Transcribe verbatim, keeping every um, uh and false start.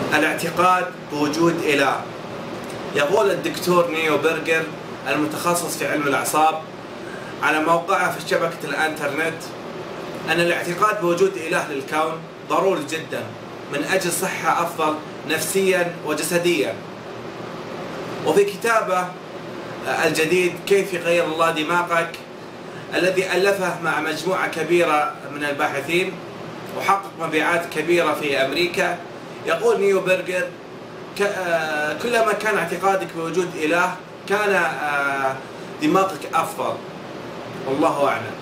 الاعتقاد بوجود إله. يقول الدكتور نيو برجر المتخصص في علم الأعصاب على موقعه في شبكة الانترنت أن الاعتقاد بوجود إله للكون ضروري جدا من أجل صحة أفضل نفسيا وجسديا. وفي كتابه الجديد كيف يغير الله دماغك الذي ألفه مع مجموعة كبيرة من الباحثين وحقق مبيعات كبيرة في أمريكا، يقول نيو برجر كلما كان اعتقادك بوجود إله كان دماغك أفضل، والله أعلم.